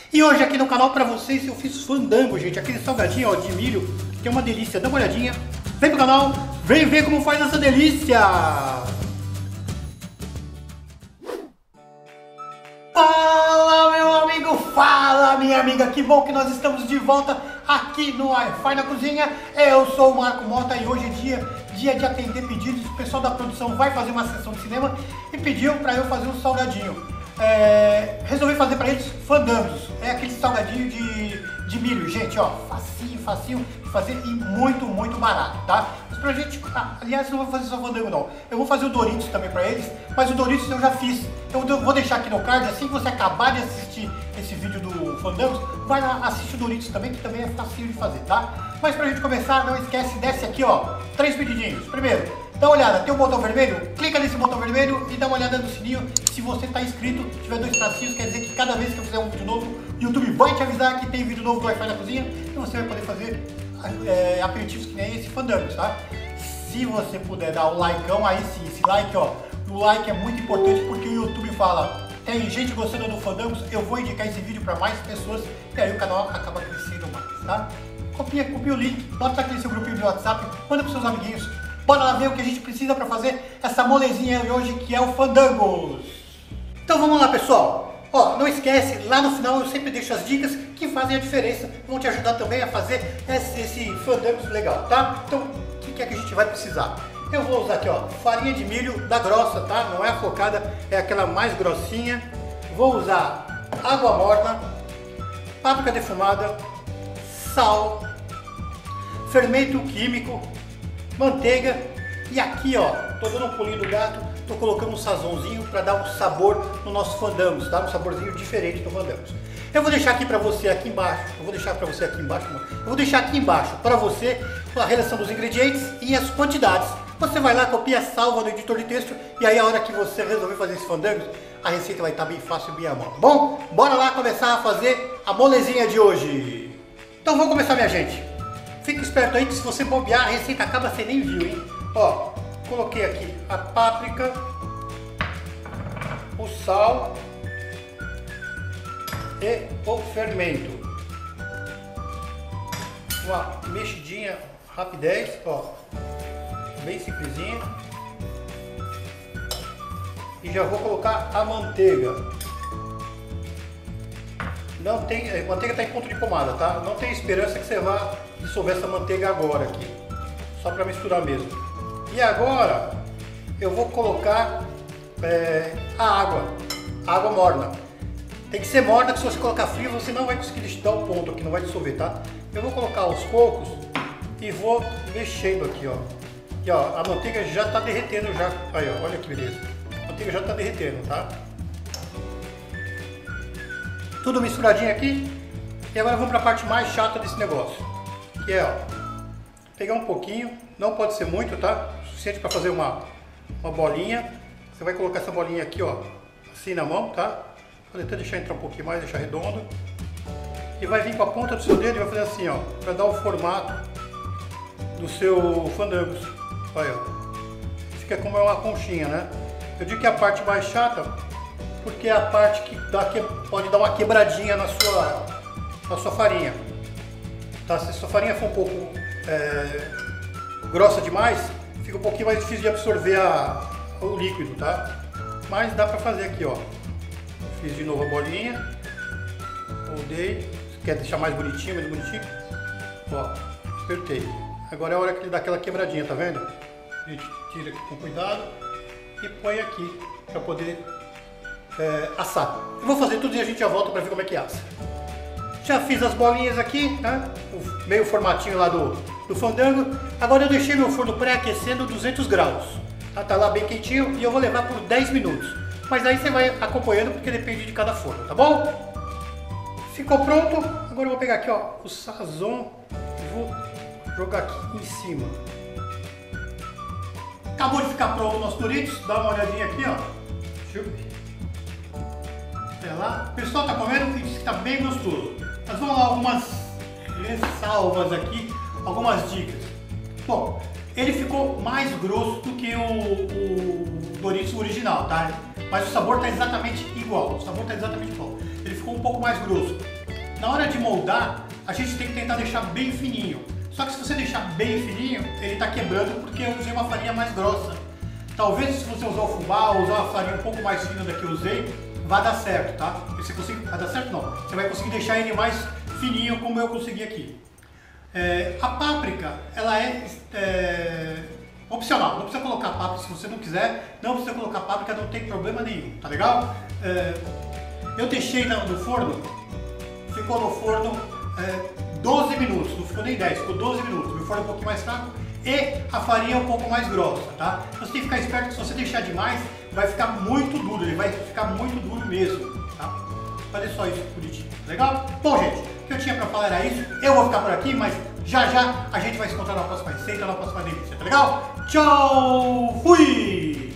E hoje aqui no canal pra vocês eu fiz fandango, gente. Aquele salgadinho ó, de milho, que é uma delícia. Dá uma olhadinha. Vem pro canal, vem ver como faz essa delícia. Fala meu amigo, fala minha amiga. Que bom que nós estamos de volta aqui no Wi-Fi na cozinha. Eu sou o Marco Mota e hoje é dia de atender pedidos. O pessoal da produção vai fazer uma sessão de cinema e pediu pra eu fazer um salgadinho. Resolvi fazer para eles fandangos. É aquele salgadinho de milho, gente, ó, facinho de fazer e muito barato, tá? Mas pra gente, aliás, não vou fazer só fandango não. Eu vou fazer o Doritos também para eles, mas o Doritos eu já fiz. Eu vou deixar aqui no card, assim que você acabar de assistir esse vídeo do fandangos, vai lá, assiste o Doritos também, que também é facinho de fazer, tá? Mas pra gente começar, não esquece, desce aqui, ó, 3 pedidinhos. Primeiro, dá uma olhada, tem um botão vermelho? Clica nesse botão vermelho e dá uma olhada no sininho. Se você está inscrito, tiver 2 tracinhos, quer dizer que cada vez que eu fizer um vídeo novo, o YouTube vai te avisar que tem vídeo novo do Wi-Fi na cozinha e você vai poder fazer aperitivos que nem esse fandangos, tá? Se você puder dar um likeão, aí sim, esse like, ó, o like é muito importante porque o YouTube fala, tem gente gostando do fandangos, eu vou indicar esse vídeo para mais pessoas e aí o canal acaba crescendo mais, tá? Copia o link, bota aqui no seu grupinho de WhatsApp, manda para seus amiguinhos. Bora lá ver o que a gente precisa para fazer essa molezinha de hoje, que é o fandangos. Então vamos lá, pessoal. Ó, não esquece, lá no final eu sempre deixo as dicas que fazem a diferença, vão te ajudar também a fazer esse fandangos legal, tá? Então, o que é que a gente vai precisar? Eu vou usar aqui, ó, farinha de milho da grossa, tá? Não é a flocada, é aquela mais grossinha. Vou usar água morna, páprica defumada, sal, fermento químico, manteiga e aqui ó, tô dando um pulinho do gato, tô colocando um sazonzinho para dar um sabor no nosso fandangos, tá? Um saborzinho diferente do fandangos. Eu vou deixar aqui para você aqui embaixo, eu vou deixar aqui embaixo para você a relação dos ingredientes e as quantidades. Você vai lá, copia, salva no editor de texto e aí a hora que você resolver fazer esse fandangos, a receita vai estar bem fácil e bem à mão, tá bom? Bora lá começar a fazer a molezinha de hoje. Então vamos começar, minha gente. Fica esperto aí que se você bobear, a receita acaba, você nem viu, hein? Ó, coloquei aqui a páprica, o sal e o fermento. Uma mexidinha rapidez, ó, bem simplesinha. E já vou colocar a manteiga. Não tem, a manteiga está em ponto de pomada, tá? Não tem esperança que você vá dissolver essa manteiga agora aqui. Só para misturar mesmo. E agora eu vou colocar a água morna. Tem que ser morna, que se você colocar frio você não vai conseguir dar o ponto aqui, não vai dissolver, tá? Eu vou colocar aos poucos e vou mexendo aqui, ó. E ó, a manteiga já está derretendo já. Aí ó, olha que beleza. A manteiga já está derretendo, tá? Tudo misturadinho aqui. E agora vamos para a parte mais chata desse negócio. Que é, ó, pegar um pouquinho, não pode ser muito, tá? O suficiente para fazer uma bolinha. Você vai colocar essa bolinha aqui, ó, assim na mão, tá? Vou tentar deixar entrar um pouquinho mais, deixar redondo. E vai vir com a ponta do seu dedo e vai fazer assim, ó, para dar o formato do seu fandangos. Olha, fica como uma conchinha, né? Eu digo que é a parte mais chata, porque é a parte que pode dar uma quebradinha na sua farinha. Tá? Se a sua farinha for um pouco grossa demais, fica um pouquinho mais difícil de absorver o líquido, tá? Mas dá pra fazer aqui, ó. Fiz de novo a bolinha, moldei. Quer deixar mais bonitinho, Ó, apertei. Agora é a hora que ele dá aquela quebradinha, tá vendo? A gente tira aqui com cuidado e põe aqui pra poder assar. Eu vou fazer tudo e a gente já volta pra ver como é que assa. Já fiz as bolinhas aqui, né? Meio formatinho lá do fandango. Agora eu deixei meu forno pré-aquecendo 200 graus. Tá lá bem quentinho e eu vou levar por 10 minutos. Mas aí você vai acompanhando porque depende de cada forno, tá bom? Ficou pronto. Agora eu vou pegar aqui, ó, o sazon e vou jogar aqui em cima. Acabou de ficar pronto o nosso Doritos. Dá uma olhadinha aqui, ó. Deixa eu ver. Olha lá. O pessoal tá comendo e diz que tá bem gostoso. Mas vamos lá, algumas ressalvas aqui, algumas dicas. Bom, ele ficou mais grosso do que o Doritos original, tá? Mas o sabor tá exatamente igual. Ele ficou um pouco mais grosso. na hora de moldar, a gente tem que tentar deixar bem fininho. Só que se você deixar bem fininho, ele está quebrando porque eu usei uma farinha mais grossa. Talvez se você usar o fubá ou usar uma farinha um pouco mais fina da que eu usei, vai dar certo, tá? Você consegue, vai dar certo não. Você vai conseguir deixar ele mais fininho como eu consegui aqui. A páprica, ela é opcional. Não precisa colocar páprica se você não quiser. Não precisa colocar páprica, não tem problema nenhum, tá legal? Eu deixei no forno, ficou no forno 12 minutos, não ficou nem 10, ficou 12 minutos. Meu forno é um pouquinho mais fraco e a farinha é um pouco mais grossa, tá? Você tem que ficar esperto que se você deixar demais, vai ficar muito duro, ele vai ficar muito duro mesmo, tá? Fazer só isso bonitinho, legal? Bom, gente, o que eu tinha pra falar era isso. Eu vou ficar por aqui, mas já a gente vai se encontrar na próxima receita, na próxima delícia, tá legal? Tchau, fui!